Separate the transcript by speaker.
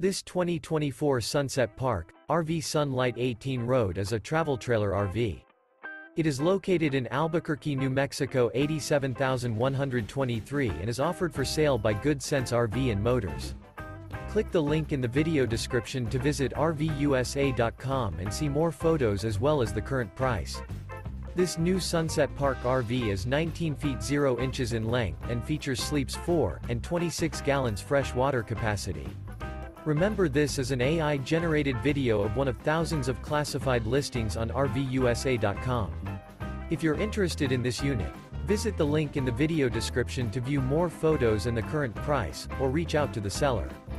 Speaker 1: This 2024 Sunset Park, RVUSA Lite 18 Road is a travel trailer RV. It is located in Albuquerque, New Mexico 87123 and is offered for sale by Good Sense RV and Motors. Click the link in the video description to visit RVUSA.com and see more photos as well as the current price. This new Sunset Park RV is 19 feet 0 inches in length and features sleeps 4 and 26 gallons fresh water capacity. Remember, this is an AI-generated video of one of thousands of classified listings on RVUSA.com. If you're interested in this unit, visit the link in the video description to view more photos and the current price, or reach out to the seller.